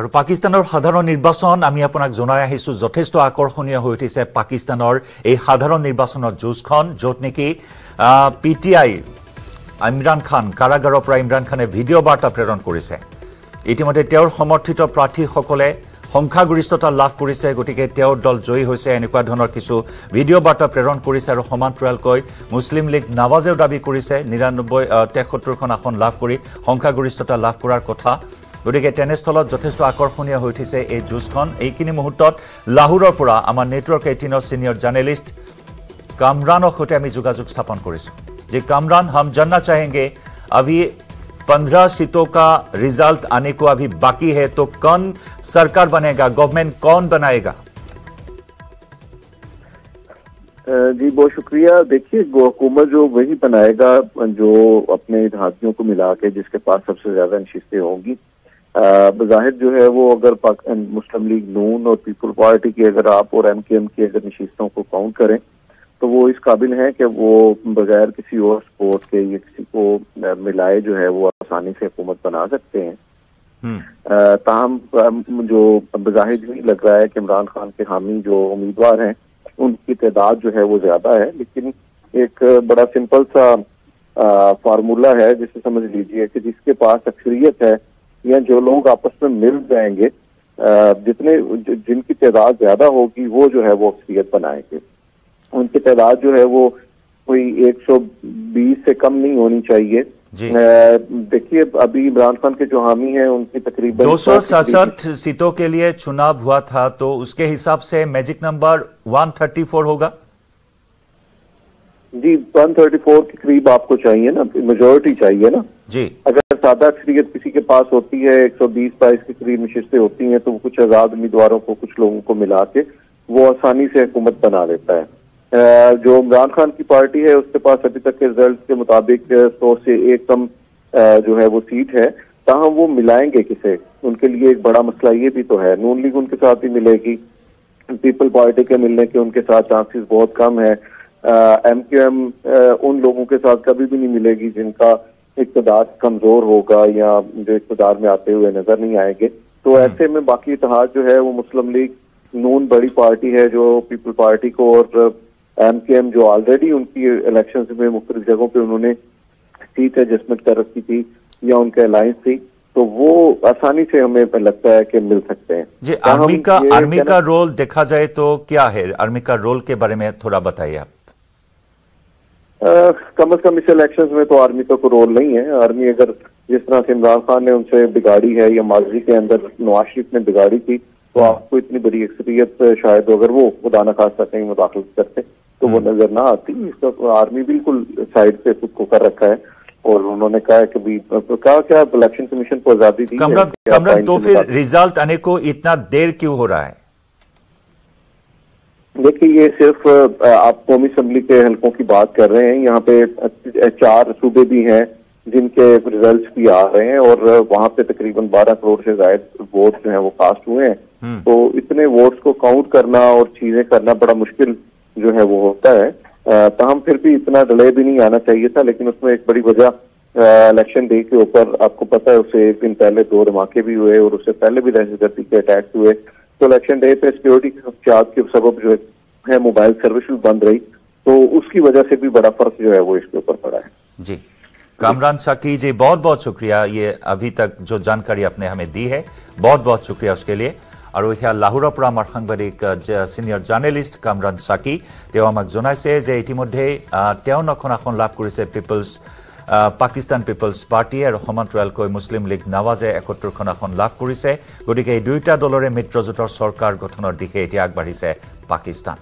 আৰু পাকিস্তানৰ সাধাৰণ নিৰ্বাচন আমি আপোনাক জনাই আহিছো যথেষ্ট আকৰ্ষণীয় হৈ উঠিছে পাকিস্তানৰ এই সাধাৰণ নিৰ্বাচনৰ যুঁজখন য'ত নেকি পিটিআই ইমৰান খান কাৰাগাৰৰ পৰা ইমৰান খানে ভিডিঅ' বাৰ্তা প্ৰেৰণ কৰিছে ইতিমধ্যে তেওঁৰ সমৰ্থিত প্ৰাৰ্থীসকলে সংখ্যাগৰিষ্ঠতা লাভ কৰিছে গতিকে তেওঁৰ দল জয়ী হৈছে এনেকুৱা ধৰণৰ কিছু ভিডিঅ' বাৰ্তা প্ৰেৰণ কৰিছে আৰু সমান্তৰালকৈ মুছলিম লীগ নৱাজেও দাবী কৰিছে 73খন আসন লাভ কৰি সংখ্যাগৰিষ্ঠতা লাভ কৰাৰ কথা গতিকে তেনেস্থলত যথেষ্ট আকৰ্ষণীয় হৈ উঠিছে এই যুঁজখন এইখিনি মুহূৰ্তত লাহোৰৰ পৰা আমাৰ নেটৱৰ্ক 18 সিনিয়ৰ জাৰ্নেলিষ্ট কামৰানৰ সৈতে আমি যোগাযোগ স্থাপন কৰিছো যে कामरान हम जानना चाहेंगे अभी 15 सीटों का रिजल्ट आने को अभी बाकी है तो कौन सरकार बनेगा गवर्नमेंट कौन बनाएगा जी बहुत शुक्रिया देखिए हुकूमत जो वही बनाएगा जो अपने इत्तेहादियों को मिला के जिसके पास सबसे ज्यादा नशिस्तें होंगी बज़ाहिर जो है वो अगर मुस्लिम लीग नून और पीपल पार्टी की अगर आप और एमकेएम की अगर नशिस्तों को काउंट करें तो वो इस काबिल है कि वो बगैर किसी और सपोर्ट के या किसी को मिलाए जो है वो आसानी से हुकूमत बना सकते हैं ताहम जो बज़ाहिर नहीं लग रहा है कि इमरान खान के हामी जो उम्मीदवार हैं उनकी तादाद जो है वो ज्यादा है लेकिन एक बड़ा सिंपल सा फार्मूला है जिसे समझ लीजिए कि जिसके पास अक्सरियत है या जो लोग आपस में मिल जाएंगे जिनकी तादाद ज्यादा होगी वो जो है वो अक्सरियत बनाएंगे उनकी तादाद जो है वो कोई 120 से कम नहीं होनी चाहिए देखिए अभी इमरान खान के जो हामी हैं उनकी तकरीबन 267 सीटों के लिए चुनाव हुआ था तो उसके हिसाब से मैजिक नंबर 134 होगा जी 134 के करीब आपको चाहिए ना मेजोरिटी चाहिए ना जी अगर सादा अक्सरियत किसी के पास होती है 120-22 के करीब नशिस्तें होती हैं तो कुछ आजाद उम्मीदवारों को कुछ लोगों को मिला के वो आसानी से हुकूमत बना लेता है जो इमरान खान की पार्टी है उसके पास अभी तक के रिजल्ट के मुताबिक 100 से एक कम जो है वो सीट है ताहम वो मिलाएंगे किसे उनके लिए एक बड़ा मसला ये भी तो है नून लीग उनके साथ ही मिलेगी पीपल पार्टी के मिलने के उनके साथ चांसेस बहुत कम है एमकेएम उन लोगों के साथ कभी भी नहीं मिलेगी जिनका इक़्तिदार कमजोर होगा या जो इक़्तिदार में आते हुए नजर नहीं आएंगे तो ऐसे में बाकी इत्तेहाद जो है वो मुस्लिम लीग नून बड़ी पार्टी है जो पीपल पार्टी को और एमकेएम जो ऑलरेडी उनकी इलेक्शंस में मुख्तलिफ जगहों पे उन्होंने सीट एडजस्टमेंट कर रखी थी या उनके अलायंस थी तो वो आसानी से हमें लगता है कि मिल सकते हैं जी आर्मी का रोल देखा जाए तो क्या है आर्मी का रोल के बारे में थोड़ा बताइए आप कम से कम इस इलेक्शंस में तो आर्मी का कोई रोल नहीं है आर्मी अगर जिस तरह से इमरान खान ने उनसे बिगाड़ी है या माजी के अंदर नवाज शरीफ ने बिगाड़ी थी तो आपको इतनी बड़ी अक्सरियत शायद अगर वो खुदा न खास्ता कहीं मुदाखलत करते तो वो नजर ना आती इसका आर्मी बिल्कुल साइड पे खुद को कर रखा है और उन्होंने कहा है कि भी कहा क्या इलेक्शन कमीशन को आजादी दी कमरन तो फिर रिजल्ट आने को इतना देर क्यों हो रहा है देखिए ये सिर्फ आप कौमी असम्बली के हलकों की बात कर रहे हैं यहाँ पे 4 सूबे भी हैं जिनके रिजल्ट्स भी आ रहे हैं और वहां पे तकरीबन 12 करोड़ से ज्यादा वोट जो है वो कास्ट हुए हैं तो इतने वोट्स को काउंट करना और चीजें करना बड़ा मुश्किल जो है वो होता है ताहम फिर भी इतना डिले भी नहीं आना चाहिए था लेकिन उसमें एक बड़ी वजह इलेक्शन डे के ऊपर आपको पता है उससे एक दिन पहले 2 धमाके भी हुए और उससे पहले भी दहशतगर्दी के अटैक्स हुए तो इलेक्शन डे पे सिक्योरिटी खदशात के सबब जो है मोबाइल सर्विस बंद रही तो उसकी वजह से भी बड़ा फर्क जो है वो इसके ऊपर पड़ा है जी कामरान साकी जी बहुत बहुत शुक्रिया ये अभी तक जो जानकारी आपने हमें दी है बहुत बहुत शुक्रिया उसके लिए और इतना लाहौर पर आमार सांबादिक सिनियर जार्नेलिस्ट कामरान साकी जनाइसे जे इतिमध्ये 53খন আসন लाभ करिছে पाकिस्तान पिपल्स पार्टी और समान्तरालको मुस्लिम लीग नवाजे 71খন আসন लाभ करिছে गतिके এই দুইটা দলৰে মিত্ৰজোঁটৰ सरकार गठনৰ দিশে এতিয়া আগবাঢ়িছে पाकिस्तान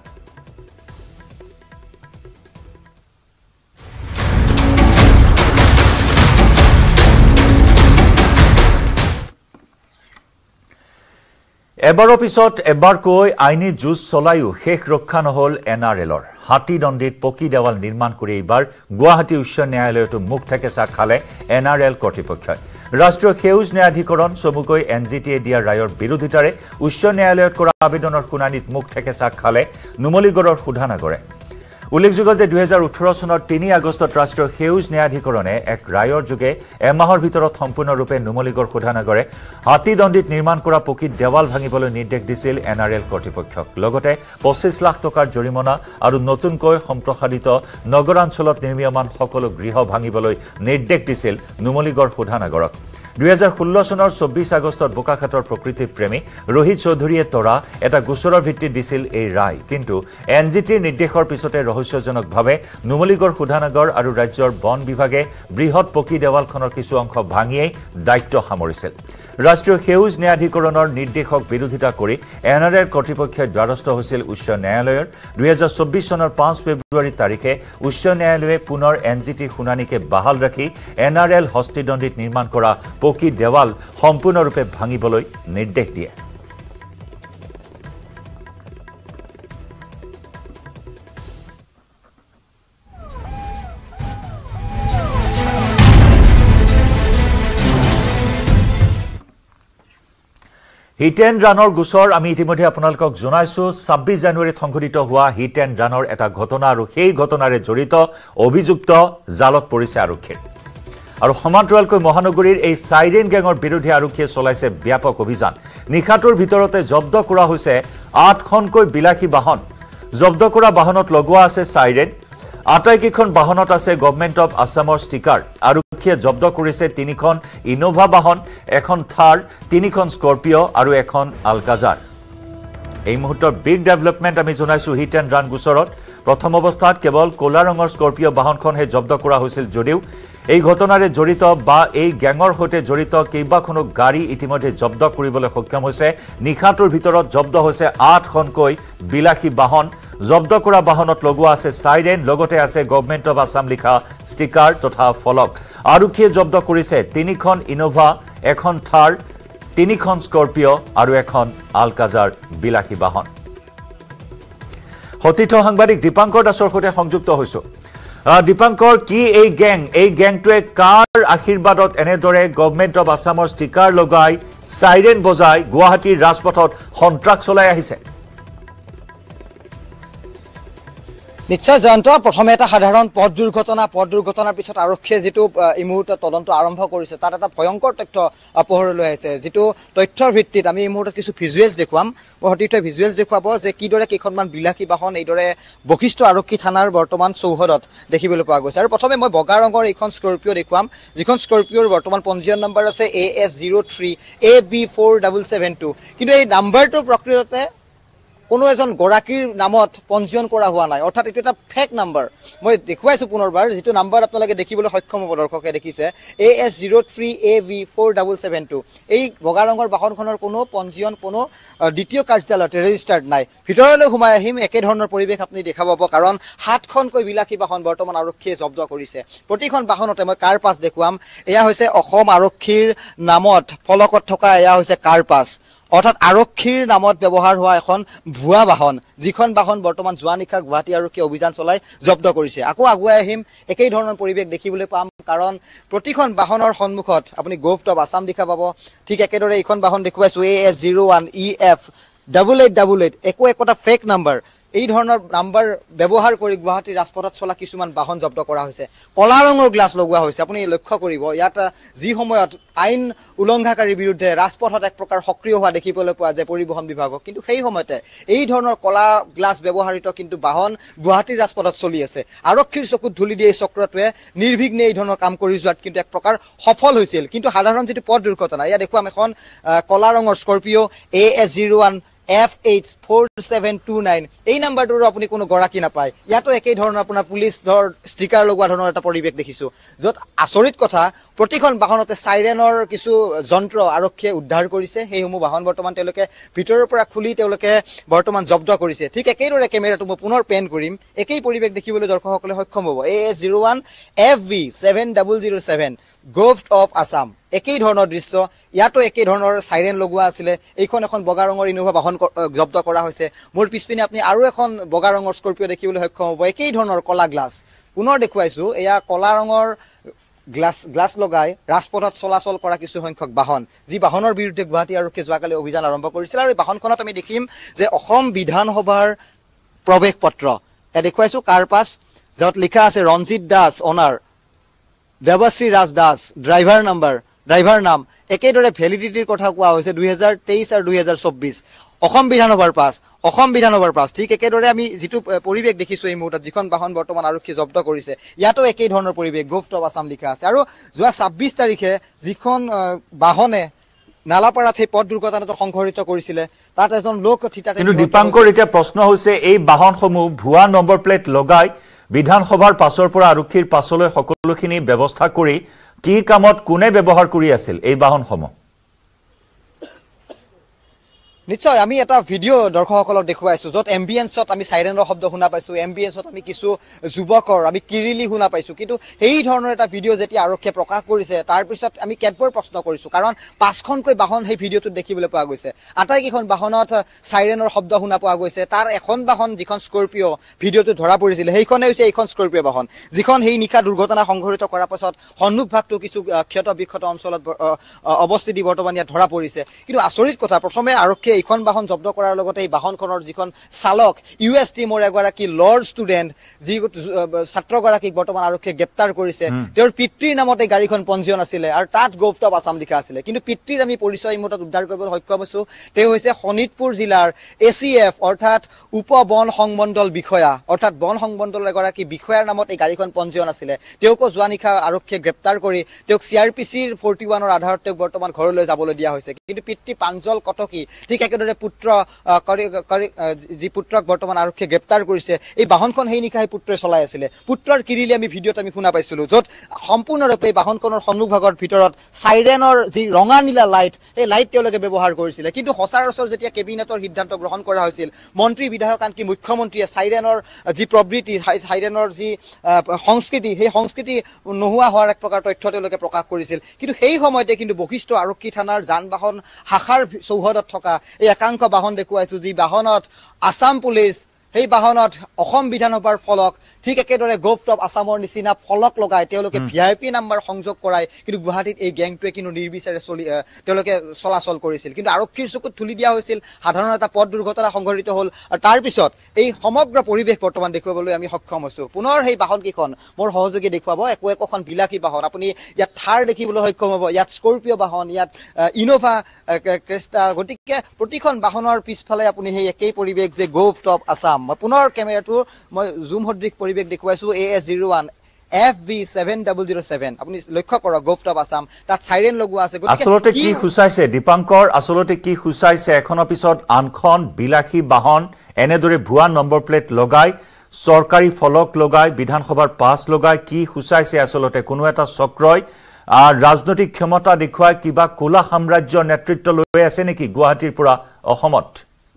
এবাৰৰ পিছত এবাৰকৈ আইনী যুঁজ চলায়ো শেষ ৰক্ষা নহল এনআৰএলৰ হাতীদণ্ডিত পকি দেৱাল নিৰ্মাণ কৰি এইবাৰ গুৱাহাটী উচ্চ ন্যায়ালয়তো মুখ ঠেকেচা খালে এনআৰএল কৰ্তৃপক্ষই ৰাষ্ট্ৰীয় সেউজ ন্যায়াধিকৰণ চমুকৈ এনজিটিয়ে দিয়া ৰায়ৰ বিৰোধিতাৰে উচ্চ ন্যায়ালয়ত কৰা আবেদনৰ শুনানিত মুখ ঠেকেচা খালে নুমলীগড়ৰ সুধানগৰে উল্লেখযোগ্য যে 2018 চনৰ 3 আগষ্টত ৰাষ্ট্ৰীয় সেউজ ন্যায়াধিকৰণে এক ৰায়ৰ যোগে এমাহৰ ভিতৰত সম্পূৰ্ণৰূপে নুমলীগড় শোধনাগাৰে হাতীদণ্ডিত নিৰ্মাণ কৰা পকী দেৱাল ভাঙিবলৈ নিৰ্দেশ দিছিল NRL কৰ্তৃপক্ষক লগতে 25 লাখ টকাৰ জৰিমনা আৰু নতুনকৈ সম্প্ৰসাৰিত নগৰাঞ্চলত নিৰ্মীয়মান সকলো গৃহ ভাঙিবলৈ নিৰ্দেশ দিছিল নুমলীগড় শোধনাগাৰক 2016 চনৰ 24 আগষ্টত বোকাখাটৰ প্ৰকৃতি প্ৰেমী ৰোহিত চৌধুৰীয়ে তৰা এটা গোচৰৰ ভিত্তিত দিছিল এই ৰায় কিন্তু এনজিটিৰ নিৰ্দেশৰ পিছতে ৰহস্যজনকভাৱে নুমলীগড় শোধনাগাৰ আৰু ৰাজ্যৰ বন বিভাগে বৃহৎ পকী দেৱালখনৰ কিছু অংশ ভাঙিয়েই দায়িত্ব সামৰিছিল ৰাষ্ট্ৰীয় সেউজ ন্যায়াধিকৰণৰ নিৰ্দেশক বিৰোধিতা কৰি NRL কৰ্তৃপক্ষৰ দ্বাৰস্থ হৈছিল উচ্চ ন্যায়ালয়ৰ 2024 চনৰ 5 ফেব্ৰুৱাৰী তাৰিখে উচ্চ ন্যায়ালয়ে পুনৰ এনজিটিৰ শুনানিকে বাহাল ৰাখি NRL হস্তিদণ্ডিত নিৰ্মাণ কৰা পকী দেৱাল সম্পূৰ্ণৰূপে ভাঙিবলৈ নিৰ্দেশ দিয়ে হিট এণ্ড ৰানৰ গোচৰ আমি ইতিমধ্যে আপোনালোকক জনাইছো 26 জানুৱাৰীত সংঘটিত হোৱা হিট এণ্ড ৰানৰ এটা ঘটনা আৰু সেই ঘটনাৰে জড়িত অভিযুক্ত জালত পৰিছে আৰক্ষীৰ আৰু সমান্তৰালকৈ মহানগৰীৰ এই সাইৰেন গেঙৰ বিৰুদ্ধে আৰক্ষীয়ে চলাইছে ব্যাপক অভিযান নিখাটোৰ ভিতৰতে জব্দ কৰা হৈছে 8খনকৈ বিলাসী বাহন জব্দ কৰা বাহনত লগোৱা আছে সাইৰেন আটাইকেইখন বাহনত আছে গভৰ্ণমেণ্ট অফ আসামৰ ষ্টিকাৰ আৰক্ষীয়ে জব্দ কৰিছে 3খন ইনোভা বাহন এখন থাৰ 3খন স্কৰপিঅ আৰু এখন আলকাজাৰ এই মুহূৰ্তৰ বিগ ডেভেলপমেণ্ট আমি জনাইছো হিট এণ্ড ৰান গোচৰত প্ৰথম অৱস্থাত কেৱল কলা ৰঙৰ স্কৰপিঅ বাহনখনহে জব্দ কৰা হৈছিল যদিও এই ঘটনাৰে জড়িত বা এই গ্যাঙৰ সৈতে জড়িত কেইবাখনো গাড়ী ইতিমধ্যে জব্দ কৰিবলৈ সক্ষম হৈছে নিখাটোৰ ভিতৰত জব্দ হৈছে 8খনকৈ বিলাসী বাহন জব্দ কৰা বাহনত লগোৱা আছে সাইৰেন লগতে আছে গভৰ্ণমেণ্ট অফ আসাম লিখা ষ্টিকাৰ তথা ফলক আৰক্ষীয়ে জব্দ কৰিছে 3খন ইনোভা এখন থাৰ 3খন স্কৰপিঅ আৰু এখন আলকাজাৰ বিলাসী বাহন সতীৰ্থ সাংবাদিক দীপাংকৰ দাসৰ সৈতে সংযুক্ত হৈছো দীপাংকৰ কি এই গ্যাংটোৱে কাৰ আশীৰ্বাদত এনেদৰে গভৰ্ণমেণ্ট অফ আসামৰ ষ্টিকাৰ লগাই সাইৰেন বজাই গুৱাহাটীৰ ৰাজপথত সন্ত্ৰাস চলাই আহিছে নিশ্চয় জয়ন্ত প্ৰথমে এটা সাধাৰণ পথ দুৰ্ঘটনাৰ পিছত আৰক্ষীয়ে যেটো এই মুহূৰ্তত তদন্ত আৰম্ভ কৰিছে তাত এটা ভয়ংকৰ তথ্য পোহৰলৈ আহিছে যেটো তথ্যৰ ভিত্তিত আমি এই মুহূৰ্তত কিছু ভিজুৱেলছ দেখুৱাম সতীৰ্থ ভিজুৱেলছ দেখুৱাব যে কিদৰে কেইখনমান বিলাসী বাহন এইদৰে বশিষ্ঠ আৰক্ষী থানাৰ বৰ্তমান চৌহদত দেখিবলৈ পোৱা গৈছে আৰু প্ৰথমে মই বগা ৰঙৰ এইখন স্কৰপিঅ দেখুৱাম যিখন স্কৰপিঅৰ বৰ্তমান পঞ্জীয়ন নম্বৰ আছে AS03 AB4772 কিন্তু এই নাম্বাৰটো প্ৰকৃততে কোনো এজন গৰাকীৰ নামত পঞ্জীয়ন কৰা হোৱা নাই অৰ্থাৎ এটো এটা ফেক নাম্বাৰ মই দেখুৱাইছো পুনৰবাৰ যেটো নাম্বাৰ আপোনালোকে দেখিবলৈ সক্ষম হ'ব দৰ্শকে দেখিছে AS03 AB4772 এই বগা ৰঙৰ বাহনখনৰ কোনো পঞ্জীয়ন কোনো দ্বিতীয় কাৰ্যালয়ত ৰেজিষ্টাৰ্ড নাই ভিতৰলৈ সোমাই আহিম একে ধৰণৰ পৰিবেশ আপুনি দেখা পাব কাৰণ 7খনকৈ বিলাসী বাহন বৰ্তমান আৰক্ষীয়ে জব্দ কৰিছে প্ৰতিখন বাহনতে মই কাৰ পাছ দেখুৱাম এয়া হৈছে অসম আৰক্ষীৰ নামত ফলকত থকা এয়া হৈছে কাৰ পাছ অৰ্থাৎ আৰক্ষীৰ নামত ব্যৱহাৰ হোৱা এখন ভুৱা বাহন যিখন বাহন বৰ্তমান জোৱানিকা গুৱাহাটী আৰক্ষীয়ে অভিযান চলাই জব্দ কৰিছে আকৌ আগুৱাই আহিম একেই ধৰণৰ পৰিবেশ দেখিবলৈ পাম কাৰণ প্ৰতিখন বাহনৰ সন্মুখত আপুনি গভৰ্ণমেণ্ট অফ আসাম দেখা পাব ঠিক একেদৰে এইখন বাহন দেখুৱাইছো AS01 EF8888 একোটা ফেক নাম্বাৰ এই ধৰণৰ নাম্বাৰ ব্যৱহাৰ কৰি গুৱাহাটীৰ ৰাজপথত চলা কিছুমান বাহন জব্দ কৰা হৈছে কলা ৰঙৰ গ্লাছ লগোৱা হৈছে আপুনি লক্ষ্য কৰিব ইয়াত যি সময়ত আইন উলংঘাকাৰীৰ বিৰুদ্ধে ৰাজপথত এক প্ৰকাৰ সক্ৰিয় হোৱা দেখিবলৈ পোৱা যায় পৰিবহণ বিভাগক কিন্তু সেই সময়তে এই ধৰণৰ কলা গ্লাছ ব্যৱহাৰিত কিন্তু বাহন গুৱাহাটীৰ ৰাজপথত চলি আছে আৰক্ষীৰ চকুত ধুলি দিয়ে চক্ৰটোৱে নিৰ্বিঘ্নে এই ধৰণৰ কাম কৰি যোৱাত কিন্তু এক প্ৰকাৰ সফল হৈছিল কিন্তু সাধাৰণ যেটো পথ দুৰ্ঘটনা ইয়া দেখুৱাম এখন কলা ৰঙৰ স্কৰপিঅ AS01 FH4729 এই নাম্বাৰটোৰ আপুনি কোনো গৰাকী নাপায় ইয়াতো একেই ধৰণৰ আপোনাৰ পুলিশ ষ্টিকাৰ লগোৱা ধৰণৰ এটা পৰিবেশ দেখিছো যত আচৰিত কথা প্ৰতিখন বাহনতে সাইৰেনৰ কিছু যন্ত্ৰ আৰক্ষীয়ে উদ্ধাৰ কৰিছে সেইসমূহ বাহন বৰ্তমান তেওঁলোকে ভিতৰৰ পৰা খুলি তেওঁলোকে বৰ্তমান জব্দ কৰিছে ঠিক একেইদৰে কেমেৰাটো মই পুনৰ পেন কৰিম একেই পৰিবেশ দেখিবলৈ দৰ্শকসকলে সক্ষম হ'ব AS01 FV7007 government of Assam একেই ধৰণৰ দৃশ্য ইয়াতো একেই ধৰণৰ সাইৰেন লগোৱা আছিল এইখন এখন বগা ৰঙৰ ইনোভা বাহন জব্দ কৰা হৈছে মোৰ পিছপিনে আপুনি আৰু এখন বগা ৰঙৰ স্কৰপিঅ দেখিবলৈ সক্ষম হ'ব একেই ধৰণৰ কলা গ্লাছ পুনৰ দেখুৱাইছো এয়া কলা ৰঙৰ গ্লাছ লগাই ৰাজপথত চলাচল কৰা কিছু সংখ্যক বাহন যি বাহনৰ বিৰুদ্ধে গুৱাহাটী আৰক্ষীয়ে যোৱাকালি অভিযান আৰম্ভ কৰিছিল আৰু এই বাহনখনত আমি দেখিম যে অসম বিধানসভাৰ প্ৰৱেশ পত্ৰ দেখুৱাইছো কাৰপাছ য'ত লিখা আছে ৰঞ্জিত দাস অনাৰ দেৱশ্ৰী ৰাজ দাস ড্ৰাইভাৰ নাম একেদৰে ভ্যালিডিটিৰ কথা কোৱা হৈছে 2023 আৰু 2024 অসম বিধানসভাৰ পাছ ঠিক একেদৰে আমি যেটো পৰিবেশ দেখিছো এই মুহূৰ্তত যিখন বাহন বৰ্তমান আৰক্ষী জব্দ কৰিছে ইয়াতো একেই ধৰণৰ পৰিবেশ গভট অফ আসাম লিখা আছে আৰু যোৱা 26 তাৰিখে যিখন বাহনে নালাপাৰাত সেই পথ দুৰ্ঘটনাত সংঘটিত কৰিছিল তাত এজন লোক থিতাতে কিন্তু দীপাংকৰ এতিয়া প্ৰশ্ন হৈছে এই বাহনসমূহ ভুৱা নম্বৰ প্লেট লগাই বিধানসভাৰ পাছৰ পৰা আৰক্ষীৰ পাছলৈ সকলোখিনি ব্যৱস্থা কৰি কি কামত কোনে ব্যৱহাৰ কৰি আছিল এই বাহনসমূহ নিশ্চয় আমি এটা ভিডিও দৰ্শকসকলক দেখুৱাইছো যত এম্বিয়েন্সত আমি সাইৰেনৰ শব্দ শুনা পাইছো এম্বিয়েন্সত আমি কিছু যুৱকৰ আমি কিৰিলি শুনা পাইছো কিন্তু এই ধৰণৰ এটা ভিডিও যেতিয়া আৰক্ষীয়ে প্ৰকাশ কৰিছে তাৰ পিছত আমি কেতবৰ প্ৰশ্ন কৰিছো কাৰণ পাঁচখনকৈ বাহন সেই ভিডিওটোত দেখিবলৈ পোৱা গৈছে আটাইকেইখন বাহনত সাইৰেনৰ শব্দ শুনা পোৱা গৈছে তাৰ এখন বাহন যিখন স্কৰপিও ভিডিওটো ধৰা পৰিছিল সেইখনে হৈছে এইখন স্কৰপিও বাহন যিখন সেই নিকা দুৰ্ঘটনা সংঘটিত কৰাৰ পাছত সন্মুখভাগটো কিছু ক্ষত বিক্ষত অঞ্চলত অৱস্থিতি বৰ্তমান ইয়াত ধৰা পৰিছে কিন্তু আচৰিত কথা প্ৰথমে আৰক্ষী এইখন বাহন জব্দ কৰাৰ লগতে এই বাহনখনৰ যিখন চালক ইউএছ টিমৰ এগৰাকী লৰ্ড ষ্টুডেন্ট যি ছাত্ৰগৰাকীক বৰ্তমান আৰক্ষীয়ে গ্ৰেপ্তাৰ কৰিছে তেওঁৰ পিতৃৰ নামতে গাড়ীখন পঞ্জীয়ন আছিল আৰু তাত গভট অফ আসাম লিখা আছিল কিন্তু পিতৃৰ আমি পৰিচয় মুহূৰ্তত উদ্ধাৰ কৰিবলৈ সক্ষম হৈছো তেওঁ হৈছে শোণিতপুৰ জিলাৰ এচিএফ অৰ্থাৎ উপ বন সংমণ্ডল বিষয়া অৰ্থাৎ বন সংমণ্ডলৰ এগৰাকী বিষয়াৰ নামত এই গাড়ীখন পঞ্জীয়ন আছিল তেওঁকো যোৱা নিশা আৰক্ষীয়ে গ্ৰেপ্তাৰ কৰি তেওঁক চিআৰপিচিৰ 41 আধাৰত তেওঁক বৰ্তমান ঘৰলৈ যাবলৈ দিয়া হৈছে কিন্তু পিতৃ পাঞ্জল কটকী ঠিক একেদৰে পুত্ৰ যি পুত্ৰক বৰ্তমান আৰক্ষীয়ে গ্ৰেপ্তাৰ কৰিছে এই বাহনখন সেই নিশাই পুত্ৰই চলাই আছিল পুত্ৰৰ কিৰিলি আমি ভিডিওত আমি শুনা পাইছিলো য'ত সম্পূৰ্ণৰূপে বাহনখনৰ সন্মুখভাগৰ ভিতৰত সাইৰেনৰ যি ৰঙা নীলা লাইট এই লাইট তেওঁলোকে ব্যৱহাৰ কৰিছিল কিন্তু সচৰাচৰ যেতিয়া কেবিনেটৰ সিদ্ধান্ত গ্ৰহণ কৰা হৈছিল মন্ত্ৰী বিধায়ক আনকি মুখ্যমন্ত্ৰীয়ে সাইৰেনৰ যি প্ৰবৃত্তি সাইৰেনৰ যি সংস্কৃতি সেই সংস্কৃতি নোহোৱা হোৱাৰ এক প্ৰকাৰ তথ্য তেওঁলোকে প্ৰকাশ কৰিছিল কিন্তু সেই সময়তে কিন্তু বশিষ্ঠ আৰক্ষী থানাৰ যান বাহন শাখাৰ চৌহদত থকা এই একাংশ বাহন দেখুৱাইছো যি বাহনত আসাম পুলিচ সেই বাহনত অসম বিধানসভাৰ ফলক ঠিক একেদৰে গভট অফ আসামৰ নিচিনা ফলক লগাই তেওঁলোকে ভিআইপি নাম্বাৰ সংযোগ কৰাই কিন্তু গুৱাহাটীত এই গ্যাংটোৱে কিন্তু নিৰ্বিচাৰে তেওঁলোকে চলাচল কৰিছিল কিন্তু আৰক্ষীৰ চকুত তুলি দিয়া হৈছিল সাধাৰণ এটা পথ দুৰ্ঘটনা সংঘটিত হ'ল আৰু তাৰ পিছত এই সমগ্ৰ পৰিবেশ বৰ্তমান দেখুৱাবলৈ আমি সক্ষম হৈছো পুনৰ সেই বাহন কেইখন মোৰ সহযোগী দেখুৱাব একোখন বিলাসী বাহন আপুনি ইয়াত থাৰ দেখিবলৈ সক্ষম হ'ব ইয়াত স্কৰপিও বাহন ইয়াত ইনোভা ক্ৰেষ্টা গতিকে প্ৰতিখন বাহনৰ পিছফালে আপুনি সেই একেই পৰিবেশ যে গভট অফ আসাম মই পুনৰ কেমেৰাটো মই জুম সদৃশ পৰিবেশ দেখুৱাইছো AS01 FV7007 আপুনি লক্ষ্য কৰক গভট অফ আসাম তাত সাইৰেন লগোৱা আছে আসলতে কি খুচাইছে দীপাংকৰ আসলতে কি খুচাইছে এখনৰ পিছত আনখন বিলাসী বাহন এনেদৰে ভুৱা নম্বৰ প্লেট লগাই সৰকাৰি ফলক লগাই বিধানসভাৰ পাছ লগাই কি খুচাইছে আসলতে কোনো এটা চক্ৰই ৰাজনৈতিক ক্ষমতা দেখুৱাই কিবা কোলা সাম্ৰাজ্যৰ নেতৃত্ব লৈ আছে নেকি গুৱাহাটীৰ পৰা অসমত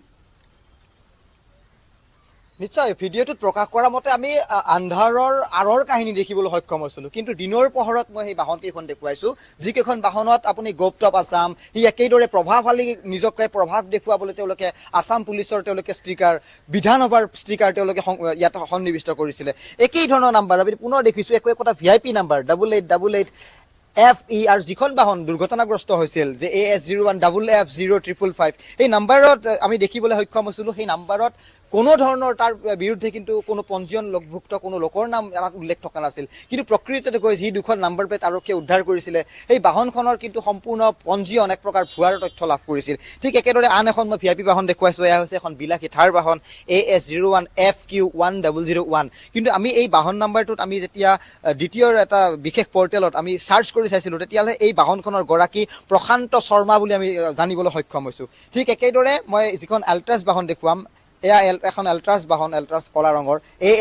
নিশ্চয় ভিডিওটোত প্ৰকাশ কৰা মতে আমি আন্ধাৰৰ আৰৰ কাহিনী দেখিবলৈ সক্ষম হৈছিলো কিন্তু দিনৰ পোহৰত মই সেই বাহন কেইখন দেখুৱাইছো যিকেইখন বাহনত আপুনি গভট অফ আসাম হি একেদৰে প্ৰভাৱশালী নিজকে প্ৰভাৱ দেখুৱাবলৈ তেওঁলোকে আসাম পুলিচৰ তেওঁলোকে ষ্টিকাৰ বিধানসভাৰ ষ্টিকাৰ তেওঁলোকে ইয়াত সন্নিবিষ্ট কৰিছিল একেই ধৰণৰ নাম্বাৰ আমি পুনৰ দেখিছো একোটা ভিআইপি নাম্বাৰ 8888 FE আৰু যিখন বাহন দুৰ্ঘটনাগ্ৰস্ত হৈছিল যে AS01FF0555 এই নাম্বাৰত আমি দেখিবলৈ সক্ষম হৈছিলো সেই নাম্বাৰত কোনো ধৰণৰ তাৰ বিৰুদ্ধে কিন্তু কোনো পঞ্জীয়ন লগভুক্ত কোনো লোকৰ নাম ইয়াত উল্লেখ থকা নাছিল কিন্তু প্ৰকৃততে কৈ যি দুখন নাম্বাৰ প্লেট আৰক্ষীয়ে উদ্ধাৰ কৰিছিল এই বাহনখনৰ কিন্তু সম্পূৰ্ণ পঞ্জীয়ন এক প্ৰকাৰ ভুৱাৰ তথ্য লাভ কৰিছিল ঠিক একেদৰে আন এখন মই ভিআইপি বাহন দেখুৱাইছো এয়া হৈছে এখন বিলাসী থাৰ বাহন AS01FQ1001 কিন্তু আমি এই বাহন নাম্বাৰটোত আমি যেতিয়া দ্বিতীয় এটা বিশেষ পৰ্টেলত আমি সাৰ্চ কৰি চাইছিলো তেতিয়ালে এই বাহনখনৰ গৰাকী প্ৰশান্ত শৰ্মা বুলি আমি জানিবলৈ সক্ষম হৈছো ঠিক একেদৰে মই যিখন আল্ট্ৰাছ বাহন দেখুৱাম এয়া এখন আল্ট্ৰাছ বাহন আল্ট্ৰাছ কলা ৰঙৰ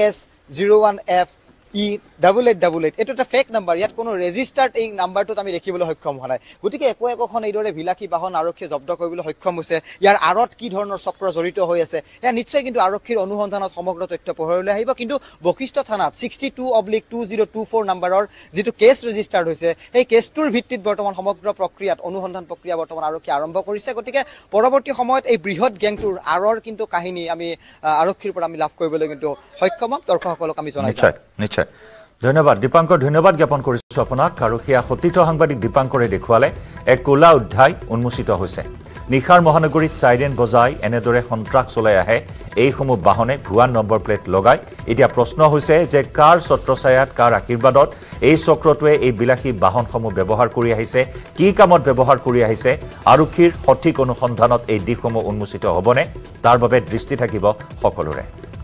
AS01FE8888 এটো এটা ফেক নাম্বাৰ ইয়াত কোনো ৰেজিষ্টাৰ্ড এই নাম্বাৰটোত আমি দেখিবলৈ সক্ষম হোৱা নাই গতিকে একোখন এইদৰে বিলাসী বাহন আৰক্ষীয়ে জব্দ কৰিবলৈ সক্ষম হৈছে ইয়াৰ আৰত কি ধৰণৰ চক্ৰ জড়িত হৈ আছে এয়া নিশ্চয় কিন্তু আৰক্ষীৰ অনুসন্ধানত সমগ্ৰ তথ্য পোহৰলৈ আহিব কিন্তু বশিষ্ঠ থানাত 62/2024 নাম্বাৰৰ যিটো কেছ ৰেজিষ্টাৰ্ড হৈছে এই কেছটোৰ ভিত্তিত বৰ্তমান সমগ্ৰ প্ৰক্ৰিয়াত অনুসন্ধান প্ৰক্ৰিয়া বৰ্তমান আৰক্ষী আৰম্ভ কৰিছে গতিকে পৰৱৰ্তী সময়ত এই বৃহৎ গ্যাংটোৰ আৰৰ কিন্তু কাহিনী আমি আৰক্ষীৰ পৰা আমি লাভ কৰিবলৈ কিন্তু সক্ষম হ'ম দৰ্শকসকলক আমি জনাইছো নিশ্চয় ধন্যবাদ দীপাংকৰ ধন্যবাদ জ্ঞাপন কৰিছো আপোনাক আৰু সেয়া সতীৰ্থ সাংবাদিক দীপাংকৰে দেখুৱালে এক কোলা অধ্যায় উন্মোচিত হৈছে নিশাৰ মহানগৰীত সাইৰেন বজাই এনেদৰে সন্ত্ৰাস চলাই আহে এইসমূহ বাহনে ভুৱা নম্বৰ প্লেট লগায় এতিয়া প্ৰশ্ন হৈছে যে কাৰ ছত্ৰছায়াত কাৰ আশীৰ্বাদত এই চক্ৰটোৱে এই বিলাসী বাহনসমূহ ব্যৱহাৰ কৰি আহিছে কি কামত ব্যৱহাৰ কৰি আহিছে আৰক্ষীৰ সঠিক অনুসন্ধানত এই দিশসমূহ উন্মোচিত হ'বনে তাৰ বাবে দৃষ্টি থাকিব সকলোৰে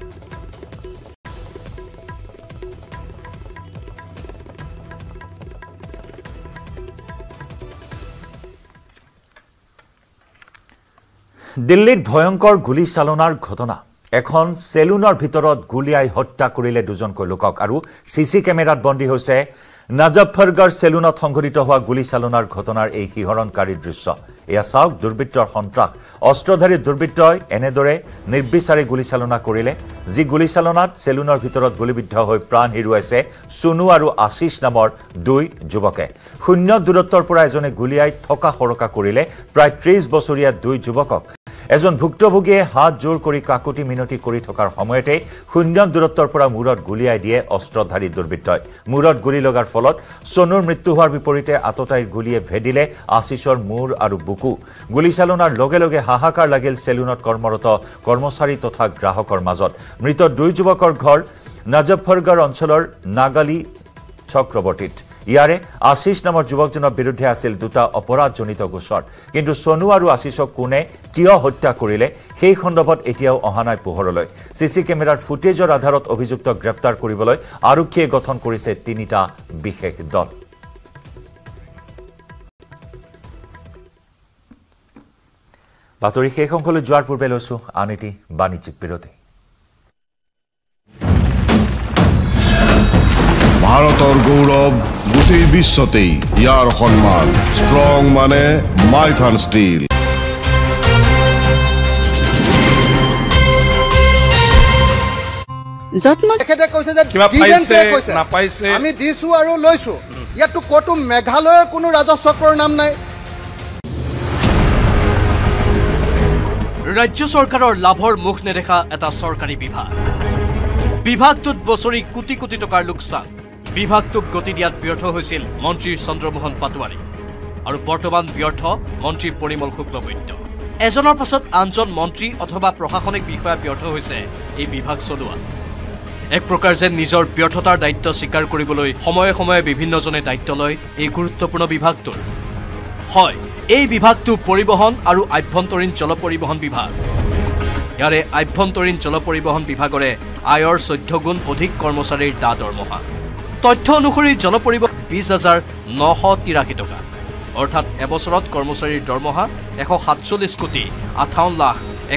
দিল্লীত ভয়ংকৰ গুলি চালনাৰ ঘটনা এখন সেলুনৰ ভিতৰত গুলিয়াই হত্যা কৰিলে দুজনকৈ লোকক আৰু সিসি কেমেৰাত বন্দী হৈছে নজফৰগড় সেলুনত সংঘটিত হোৱা গুলি চালনাৰ ঘটনাৰ এই হিহৰণকাৰী দৃশ্য এয়া চাওক দুৰ্বৃত্তৰ সন্ত্ৰাস অস্ত্ৰধাৰী দুৰ্বৃত্তই এনেদৰে নিৰ্বিচাৰে গুলি চালনা কৰিলে যি গুলি চালনাত সেলুনৰ ভিতৰত গুলিবিদ্ধ হৈ প্ৰাণ হেৰুৱাইছে সুনু আৰু আশিষ নামৰ দুই যুৱকে শূন্য দূৰত্বৰ পৰা এজনে গুলিয়াই থকা সৰকা কৰিলে প্ৰায় 30 বছৰীয়া দুই যুৱকক এজন ভুক্তভোগীয়ে হাত জোৰ কৰি কাকুতি মিনতি কৰি থকাৰ সময়তে শূন্য দূৰত্বৰ পৰা মূৰত গুলিয়াই দিয়ে অস্ত্ৰধাৰী দুৰ্বৃত্তই মূৰত গুলি লগাৰ ফলত সোনুৰ মৃত্যু হোৱাৰ বিপৰীতে আততাইৰ গুলিয়ে ভেদিলে আশিষৰ মূৰ আৰু বুকু গুলি চালনাৰ লগে লগে হাহাকাৰ লাগিল সেলুনত কৰ্মৰত কৰ্মচাৰী তথা গ্ৰাহকৰ মাজত মৃত দুই যুৱকৰ ঘৰ নজফৰগড় অঞ্চলৰ নাগালী চক্ৰৱৰ্তীত ইয়াৰে আশিষ নামৰ যুৱকজনৰ বিৰুদ্ধে আছিল দুটা অপৰাধজনিত গোচৰ কিন্তু সোনু আৰু আশিষক কোনে কিয় হত্যা কৰিলে সেই খণ্ডত এতিয়াও অহা নাই পোহৰলৈ সিসি কেমেৰাৰ ফুটেজৰ আধাৰত অভিযুক্ত গ্ৰেপ্তাৰ কৰিবলৈ আৰক্ষীয়ে গঠন কৰিছে তিনিটা বিশেষ দল বাতৰি শেষ অংশলৈ যোৱাৰ পূৰ্বে লৈছো আন এটি বাণিজ্যিক বিৰতি ভাৰতৰ গৌৰৱ গোটেই বিশ্বতেই ইয়াৰ সন্মান ষ্ট্ৰং মানে মাইথান ষ্টীল আমি দিছো আৰু লৈছো ইয়াতো কতো মেঘালয়ৰ কোনো ৰাজহ চক্ৰৰ নাম নাই ৰাজ্য চৰকাৰৰ লাভৰ মুখ নেদেখা এটা চৰকাৰী বিভাগটোত বছৰি কোটি কোটি টকাৰ লোকচান বিভাগটোক গতি দিয়াত ব্যৰ্থ হৈছিল মন্ত্ৰী চন্দ্ৰমোহন পাটোৱাৰী আৰু বৰ্তমান ব্যৰ্থ মন্ত্ৰী পৰিমল শুক্লবৈদ্য এজনৰ পাছত আনজন মন্ত্ৰী অথবা প্ৰশাসনিক বিষয়া ব্যৰ্থ হৈছে এই বিভাগ চলোৱা এক প্ৰকাৰ যেন নিজৰ ব্যৰ্থতাৰ দায়িত্ব স্বীকাৰ কৰিবলৈ সময়ে সময়ে বিভিন্নজনে দায়িত্ব লয় এই গুৰুত্বপূৰ্ণ বিভাগটোৰ হয় এই বিভাগটো পৰিবহণ আৰু আভ্যন্তৰীণ জল পৰিবহণ বিভাগ ইয়াৰে আভ্যন্তৰীণ জল পৰিবহণ বিভাগৰে আয়ৰ 14 গুণ অধিক কৰ্মচাৰীৰ দৰমহা তথ্য অনুসৰি জল পৰিবহণ 20,983 টকা অৰ্থাৎ এবছৰত কৰ্মচাৰীৰ দৰমহা 147 কোটি 58 লাখ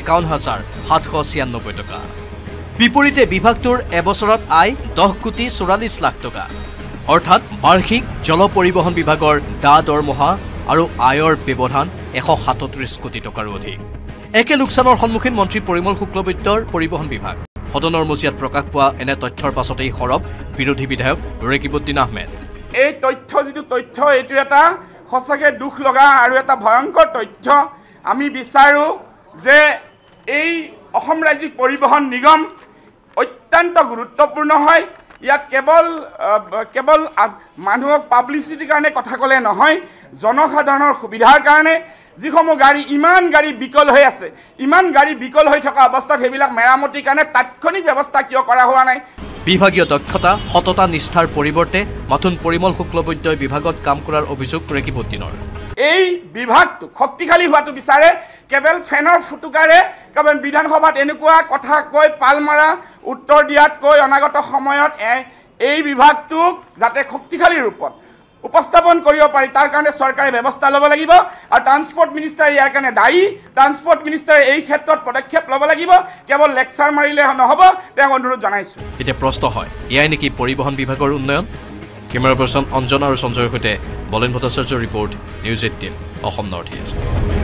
51,796 টকা বিপৰীতে বিভাগটোৰ এবছৰত আয় 10 কোটি 44 লাখ টকা অৰ্থাৎ বাৰ্ষিক জল পৰিবহণ বিভাগৰ দৰমহা আৰু আয়ৰ ব্যৱধান 137 কোটি টকাৰ অধিক একে লোকচানৰ সন্মুখীন মন্ত্ৰী পৰিমল শুক্লবৈদ্যৰ পৰিবহণ বিভাগ সদনৰ মজিয়াত প্ৰকাশ পোৱা এনে তথ্যৰ পাছতেই সৰব বিৰোধী বিধায়ক ৰেকিবুদ্দিন আহমেদ এই তথ্য যিটো তথ্য এইটো এটা সঁচাকৈ দুখ লগা আৰু এটা ভয়ংকৰ তথ্য আমি বিচাৰো যে এই অসম ৰাজ্যিক পৰিবহণ নিগম অত্যন্ত গুৰুত্বপূৰ্ণ হয় ইয়াত কেৱল মানুহক পাব্লিচিটিৰ কাৰণে কথা ক'লে নহয় জনসাধাৰণৰ সুবিধাৰ কাৰণে যিসমূহ গাড়ী ইমান গাড়ী বিকল হৈ আছে ইমান গাড়ী বিকল হৈ থকা অৱস্থাত সেইবিলাক মেৰামতিৰ কাৰণে তাৎক্ষণিক ব্যৱস্থা কিয় কৰা হোৱা নাই বিভাগীয় দক্ষতা সততা নিষ্ঠাৰ পৰিৱৰ্তে মাথোন পৰিমল শুক্লবৈদ্যই বিভাগত কাম কৰাৰ অভিযোগ ৰেকিবুদ্দিনৰ এই বিভাগটো শক্তিশালী হোৱাটো বিচাৰে কেৱল ফেনৰ ফুটুকাৰে কেৱল বিধানসভাত এনেকুৱা কথা কৈ পাল মাৰা উত্তৰ দিয়াতকৈ অনাগত সময়ত এই বিভাগটোক যাতে শক্তিশালী ৰূপত উপস্থাপন কৰিব পাৰি তাৰ কাৰণে চৰকাৰে ব্যৱস্থা ল'ব লাগিব আৰু ট্ৰান্সপৰ্ট মিনিষ্টাৰে ইয়াৰ কাৰণে দায়ী ট্ৰান্সপৰ্ট মিনিষ্টাৰে এই ক্ষেত্ৰত পদক্ষেপ ল'ব লাগিব কেৱল লেকচাৰ মাৰিলে নহ'ব তেওঁ অনুৰোধ জনাইছোঁ এতিয়া প্ৰশ্ন হয় এয়াই নেকি পৰিবহণ বিভাগৰ উন্নয়ন কেমেৰা পাৰ্চন অঞ্জন আৰু সঞ্জয়ৰ সৈতে বলেন ভট্টাচাৰ্যৰ report news 18 Assam north east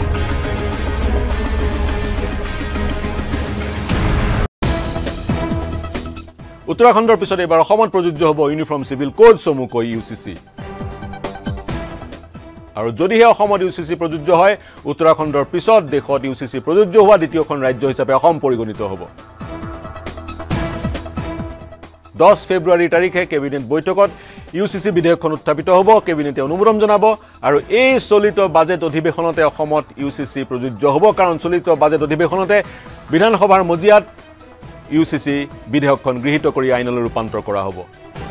উত্তৰাখণ্ডৰ পিছত এবাৰ অসমত প্ৰযোজ্য হ'ব ইউনিফৰ্ম চিভিল কোড চমুকৈ ইউচিচি আৰু যদিহে অসমত ইউচিচি প্ৰযোজ্য হয় উত্তৰাখণ্ডৰ পিছত দেশত ইউচিচি প্ৰযোজ্য হোৱা দ্বিতীয়খন ৰাজ্য হিচাপে অসম পৰিগণিত হ'ব 10 ফেব্ৰুৱাৰী তাৰিখে কেবিনেট বৈঠকত UCC বিধেয়কখন উত্থাপিত হ'ব, কেবিনেটে অনুমোদন জনাব আৰু এই চলিত বাজেট অধিৱেশনতে অসমত UCC প্ৰযোজ্য হ'ব। কাৰণ চলিত বাজেট অধিৱেশনতে বিধানসভাৰ মজিয়াত UCC বিধেয়কখন গৃহীত কৰি আইনলৈ ৰূপান্তৰ কৰা হ'ব।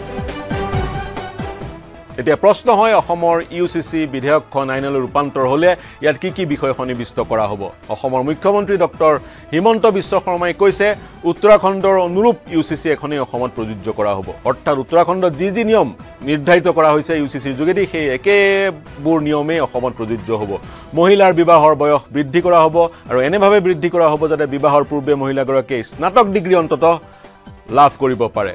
এতিয়া প্ৰশ্ন হয়, অসমৰ UCC বিধেয়কখন আইনলৈ ৰূপান্তৰ হ'লে ইয়াত কি বিষয় সন্নিৱিষ্ট কৰা হ'ব? অসমৰ মুখ্যমন্ত্ৰী ডক্টৰ হিমন্ত বিশ্ব শৰ্মাই কৈছে, উত্তৰাখণ্ডৰ অনুৰূপ UCC এখনেই অসমত প্ৰযোজ্য কৰা হ'ব। অৰ্থাৎ উত্তৰাখণ্ডত যি নিয়ম নিৰ্ধাৰিত কৰা হৈছে UCCৰ যোগেদি, সেই একেবোৰ নিয়মেই অসমত প্ৰযোজ্য হ'ব। মহিলাৰ বিবাহৰ বয়স বৃদ্ধি কৰা হ'ব আৰু এনেভাৱে বৃদ্ধি কৰা হ'ব যাতে বিবাহৰ পূৰ্বে মহিলাগৰাকীয়ে স্নাতক ডিগ্ৰী অন্ততঃ লাভ কৰিব পাৰে।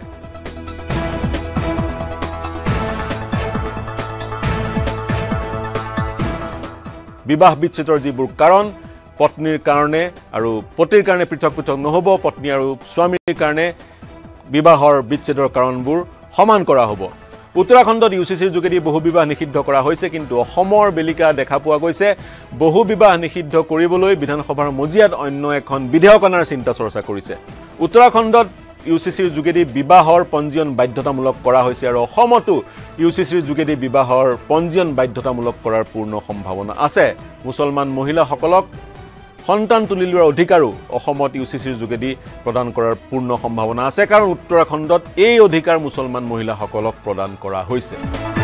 বিবাহ বিচ্ছেদৰ যিবোৰ কাৰণ, পত্নীৰ কাৰণে আৰু পতিৰ কাৰণে পৃথক পৃথক নহ'ব, পত্নী আৰু স্বামীৰ কাৰণে বিবাহৰ বিচ্ছেদৰ কাৰণবোৰ সমান কৰা হ'ব। উত্তৰাখণ্ডত UCCৰ যোগেদি বহু বিবাহ নিষিদ্ধ কৰা হৈছে, কিন্তু অসমৰ বেলিকা দেখা পোৱা গৈছে বহু বিবাহ নিষিদ্ধ কৰিবলৈ বিধানসভাৰ মজিয়াত অন্য এখন বিধেয়ক অনাৰ চিন্তা চৰ্চা কৰিছে। উত্তৰাখণ্ডত UCCৰ যোগেদি বিবাহৰ পঞ্জীয়ন বাধ্যতামূলক কৰা হৈছে আৰু অসমতো UCCৰ যোগেদি বিবাহৰ পঞ্জীয়ন বাধ্যতামূলক কৰাৰ পূৰ্ণ সম্ভাৱনা আছে। মুছলমান মহিলাসকলক সন্তান তুলি লোৱাৰ অধিকাৰো অসমত UCCৰ যোগেদি প্ৰদান কৰাৰ পূৰ্ণ সম্ভাৱনা আছে, কাৰণ উত্তৰাখণ্ডত এই অধিকাৰ মুছলমান মহিলাসকলক প্ৰদান কৰা হৈছে।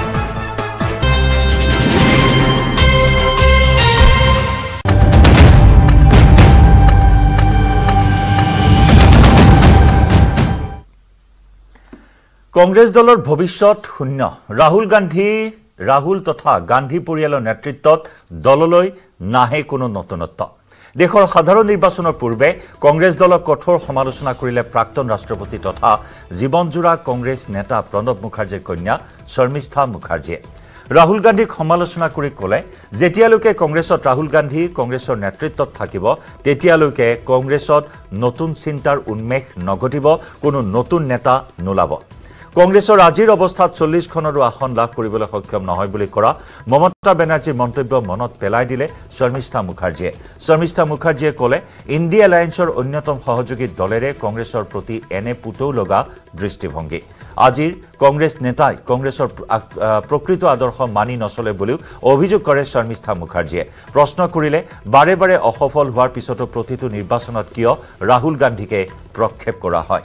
কংগ্ৰেছ দলৰ ভৱিষ্যত শূন্য। ৰাহুল তথা গান্ধী পৰিয়ালৰ নেতৃত্বত দললৈ নাহে কোনো নতুনত্ব। দেশৰ সাধাৰণ নিৰ্বাচনৰ পূৰ্বে কংগ্ৰেছ দলক কঠোৰ সমালোচনা কৰিলে প্ৰাক্তন ৰাষ্ট্ৰপতি তথা জীৱনজোৰা কংগ্ৰেছ নেতা প্ৰণৱ মুখাৰ্জীৰ কন্যা শৰ্মিষ্ঠা মুখাৰ্জীয়ে। ৰাহুল গান্ধীক সমালোচনা কৰি ক'লে, যেতিয়ালৈকে কংগ্ৰেছত ৰাহুল গান্ধী কংগ্ৰেছৰ নেতৃত্বত থাকিব তেতিয়ালৈকে কংগ্ৰেছত নতুন চিন্তাৰ উন্মেষ নঘটিব, কোনো নতুন নেতা নোলাব। কংগ্ৰেছৰ আজিৰ অৱস্থাত 40খনৰো আসন লাভ কৰিবলৈ সক্ষম নহয় বুলি কৰা মমতা বেনাৰ্জীৰ মন্তব্য মনত পেলাই দিলে শৰ্মিষ্ঠা মুখাৰ্জীয়ে। শৰ্মিষ্ঠা মুখাৰ্জীয়ে ক'লে, ইণ্ডিয়া এলায়েন্সৰ অন্যতম সহযোগী দলেৰে কংগ্ৰেছৰ প্ৰতি এনে পুতৌ লগা দৃষ্টিভংগী। আজিৰ কংগ্ৰেছ নেতাই কংগ্ৰেছৰ প্ৰকৃত আদৰ্শ মানি নচলে বুলিও অভিযোগ কৰে শৰ্মিষ্ঠা মুখাৰ্জীয়ে। প্ৰশ্ন কৰিলে, বাৰে বাৰে অসফল হোৱাৰ পিছতো প্ৰতিটো নিৰ্বাচনত কিয় ৰাহুল গান্ধীকে প্ৰক্ষেপ কৰা হয়?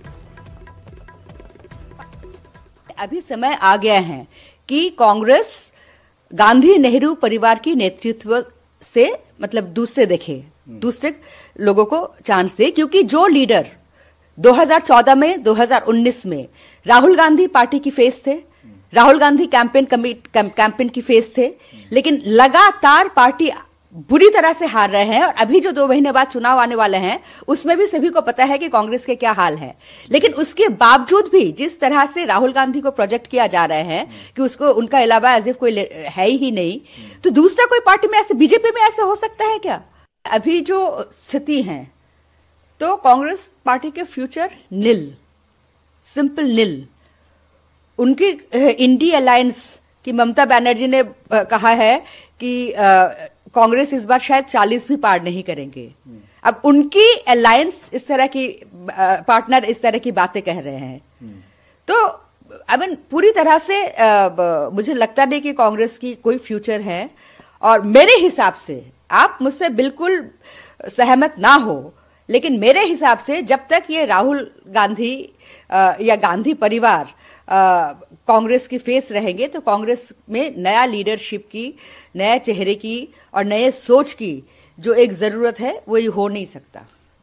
अभी समय आ गया है कि कांग्रेस गांधी नेहरू परिवार की नेतृत्व से मतलब दूसरे लोगों को चांस दे, क्योंकि जो लीडर 2014 में 2019 में राहुल गांधी पार्टी की फेस थे, राहुल गांधी कैंपेन की फेस थे, लेकिन लगातार पार्टी बुरी तरह से हार रहे हैं और अभी जो 2 महीने बाद चुनाव आने वाले हैं उसमें भी सभी को पता है कि कांग्रेस के क्या हाल है। लेकिन उसके बावजूद भी जिस तरह से राहुल गांधी को प्रोजेक्ट किया जा रहे हैं कि उसको उनका अलावा एज इफ कोई है ही नहीं, तो दूसरा कोई पार्टी में ऐसे, बीजेपी में ऐसे हो सकता है क्या? अभी जो स्थिति है तो कांग्रेस पार्टी के फ्यूचर निल, सिंपल निल। उनकी इंडिया अलायंस की ममता बनर्जी ने कहा है कि कांग्रेस इस बार शायद 40 भी पार नहीं करेंगे। अब उनकी अलायंस इस तरह की पार्टनर इस तरह की बातें कह रहे हैं, तो आई मीन पूरी तरह से मुझे लगता नहीं कि कांग्रेस की कोई फ्यूचर है। और मेरे हिसाब से, आप मुझसे बिल्कुल सहमत ना हो, लेकिन मेरे हिसाब से जब तक ये राहुल गांधी या गांधी परिवार कांग्रेस की फेस रहेंगे तो कांग्रेस में नया लीडरशिप की, नए चेहरे की और नए सोच की जो एक जरूरत है वो ये हो नहीं सकता।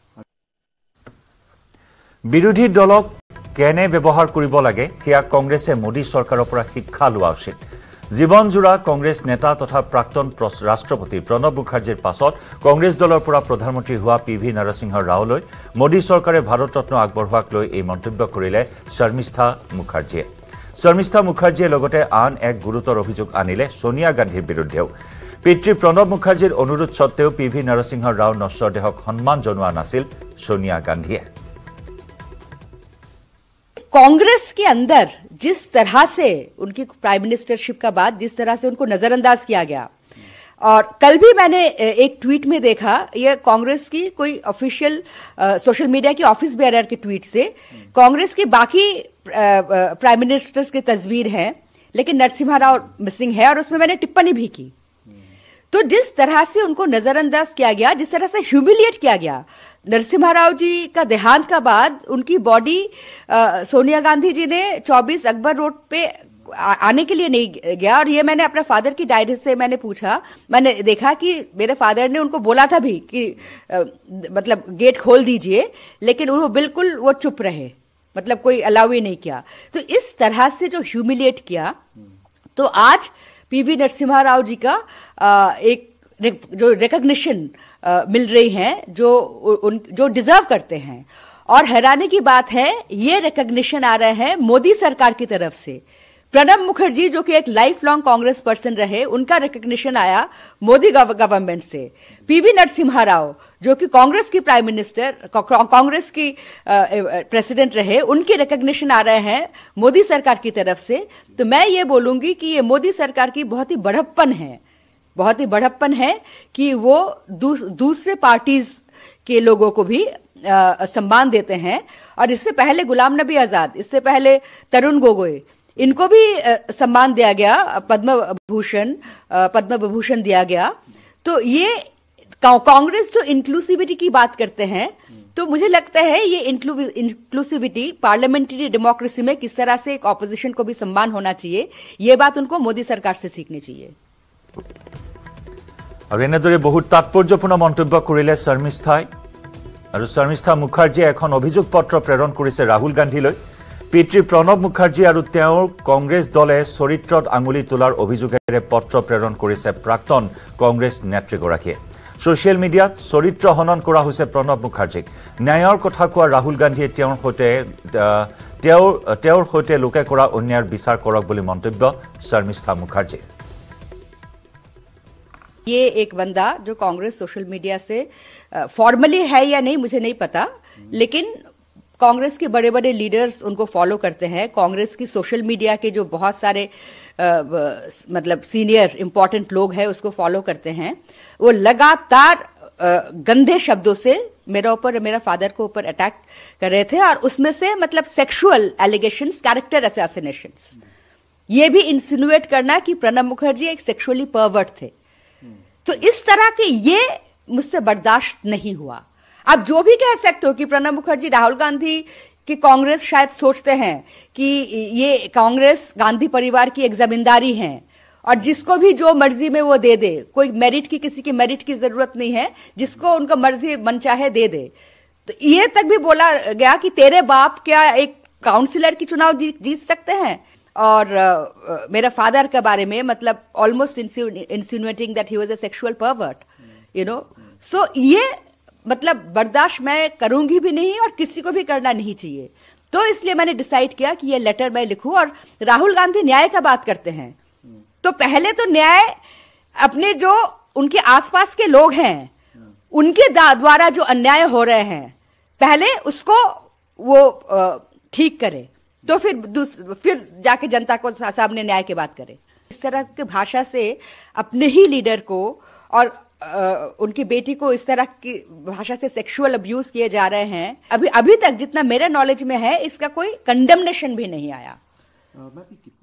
বিৰোধী দলক কেনে ব্যৱহাৰ কৰিব লাগে সেয়া কংগ্ৰেছে মোদী চৰকাৰৰ পৰা শিক্ষা লোৱা উচিত। জীৱনজোৰা কংগ্ৰেছ নেতা তথা প্ৰাক্তন ৰাষ্ট্ৰপতি প্ৰণৱ মুখাৰ্জীৰ পাছত কংগ্ৰেছ দলৰ পৰা প্ৰধানমন্ত্ৰী হোৱা PV নৰসিংহ ৰাওলৈ মোদী চৰকাৰে ভাৰত ৰত্ন আগবঢ়োৱাক লৈ এই মন্তব্য কৰিলে শৰ্মিষ্ঠা মুখাৰ্জীয়ে। শৰ্মিষ্ঠা মুখাৰ্জীয়ে লগতে আন এক গুৰুতৰ অভিযোগ আনিলে সোনিয়া গান্ধীৰ বিৰুদ্ধেও। পিতৃ প্ৰণৱ মুখাৰ্জীৰ অনুৰোধ সত্ত্বেও PV নৰসিংহ ৰাওৰ নশ্বৰ দেহক সন্মান জনোৱা নাছিল সোনিয়া গান্ধীয়ে। कांग्रेस के अंदर जिस तरह से उनकी प्राइम मिनिस्टरशिप का बाद जिस तरह से उनको नजरअंदाज किया गया, और कल भी मैंने एक ट्वीट में देखा, यह कांग्रेस की कोई ऑफिशियल सोशल मीडिया की ऑफिस बेयरर के ट्वीट से कांग्रेस की बाकी प्राइम मिनिस्टर्स की तस्वीर है, लेकिन नरसिम्हा राव मिसिंग है और उसमें मैंने टिप्पणी भी की। तो जिस तरह से उनको नजरअंदाज किया गया, जिस तरह से ह्यूमिलिएट किया गया, नरसिम्हा राव जी का देहांत का बाद उनकी बॉडी सोनिया गांधी जी ने 24 अकबर रोड पे आने के लिए नहीं गया। और ये मैंने अपने फादर की डायरी से मैंने पूछा, मैंने देखा कि मेरे फादर ने उनको बोला था भी कि मतलब गेट खोल दीजिए, लेकिन वो बिल्कुल वो चुप रहे, मतलब कोई अलाउ ही नहीं किया। तो इस तरह से जो ह्यूमिलिएट किया, तो आज पीवी नरसिम्हा राव जी का एक जो रिकॉग्निशन मिल रही है, जो डिजर्व करते हैं। और हैरानी की बात है, ये रिकॉग्निशन आ रहे हैं मोदी सरकार की तरफ से। प्रणब मुखर्जी जो कि एक लाइफ लॉन्ग कांग्रेस पर्सन रहे, उनका रिकॉग्निशन आया मोदी गवर्नमेंट से। पीवी नरसिम्हा राव जो कि कांग्रेस की प्राइम मिनिस्टर, कांग्रेस की प्रेसिडेंट रहे, उनके रिकॉग्निशन आ रहे हैं मोदी सरकार की तरफ से। तो मैं ये बोलूंगी कि ये मोदी सरकार की बहुत ही बड़प्पन है कि वो दूसरे पार्टीज के लोगों को भी सम्मान देते हैं। और इससे पहले गुलाम नबी आजाद, इससे पहले तरुण गोगोई, इनको भी सम्मान दिया गया, पद्म विभूषण दिया गया। तो ये कांग्रेस जो इंक्लूसिविटी की बात करते हैं, तो मुझे लगता है ये इंक्लूसिविटी पार्लियामेंट्री डेमोक्रेसी में किस तरह से एक ऑपोजिशन को भी सम्मान होना चाहिए, ये बात उनको मोदी सरकार से सीखनी चाहिए। और এনেদৰে बहुत तात्पर्यपूर्ण মন্তব্য কৰিলে শৰ্মিষ্ঠাই। আৰু শৰ্মিষ্ঠা মুখাৰ্জীয়ে এখন অভিযোগ পত্ৰ প্ৰেৰণ কৰিছে ৰাহুল গান্ধীলৈ। পিতৃ প্ৰণৱ মুখাৰ্জী আৰু তেওঁৰ কংগ্ৰেছ দলে চৰিত্ৰত আঙুলি তোলাৰ অভিযোগেৰে পত্ৰ প্ৰেৰণ কৰিছে প্ৰাক্তন কংগ্ৰেছ নেত্ৰীগৰাকীয়ে। ছ'চিয়েল মিডিয়াত চৰিত্ৰ হনন কৰা হৈছে প্ৰণৱ মুখাৰ্জীক। ন্যায়ৰ কথা কোৱা ৰাহুল গান্ধীয়ে তেওঁৰ সৈতে লোকে কৰা অন্যায়ৰ বিচাৰ কৰক বুলি মন্তব্য শৰ্মিষ্ঠা মুখাৰ্জী। ये एक बंदा जो कांग्रेस सोशल मीडिया से फॉर्मली है या नहीं मुझे नहीं पता, लेकिन कांग्रेस के बड़े बड़े लीडर्स उनको फॉलो करते हैं। कांग्रेस की सोशल मीडिया के जो बहुत सारे मतलब सीनियर इंपॉर्टेंट लोग हैं उसको फॉलो करते हैं। वो लगातार गंदे शब्दों से मेरा ऊपर, मेरा फादर को ऊपर अटैक कर रहे थे, और उसमें से मतलब सेक्सुअल एलिगेशंस, कैरेक्टर असैसिनेशंस, ये भी इंसिनुएट करना कि प्रणब मुखर्जी एक सेक्सुअली परवर्ट थे। तो इस तरह के ये मुझसे बर्दाश्त नहीं हुआ। आप जो भी कह सकते हो कि प्रणब मुखर्जी, राहुल गांधी की कांग्रेस शायद सोचते हैं कि ये कांग्रेस गांधी परिवार की एक जमींदारी है और जिसको भी जो मर्जी में वो दे दे, कोई मेरिट की, किसी की मेरिट की जरूरत नहीं है, जिसको उनका मर्जी मन चाहे दे दे। तो ये तक भी बोला गया कि तेरे बाप क्या एक काउंसिलर की चुनाव जीत सकते हैं। और मेरा फादर के बारे में मतलब almost insinuating that he was a sexual pervert, you know. So ये मतलब बर्दाश्त मैं करूंगी भी नहीं और किसी को भी करना नहीं चाहिए। तो इसलिए मैंने डिसाइड किया कि ये लेटर मैं लिखूं। और राहुल गांधी न्याय का बात करते हैं, तो पहले तो न्याय अपने जो उनके आसपास के लोग हैं उनके द्वारा जो अन्याय हो रहे हैं, पहले उसको वो ठीक करे, तो फिर जाके जनता को सामने न्याय की बात करें। इस तरह के भाषा से अपने ही लीडर को और उनकी बेटी को इस तरह की भाषा से सेक्सुअल अब्यूज किए जा रहे हैं। अभी तक जितना मेरे नॉलेज में है इसका कोई कंडेमनेशन भी नहीं आया।